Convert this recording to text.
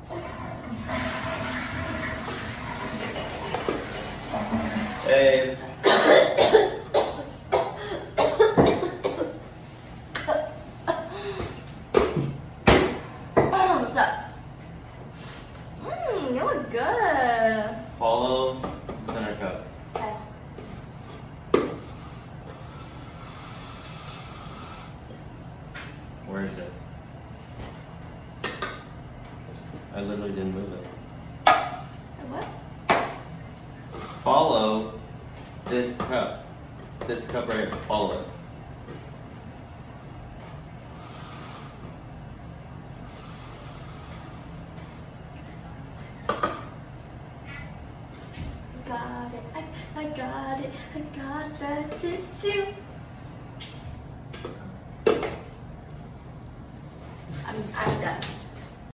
Hey. What's up? You look good. Follow center cup. Okay. Where is it? I literally didn't move it. What? Follow this cup. This cup right here. Follow it. Got it. I got it. I got that tissue.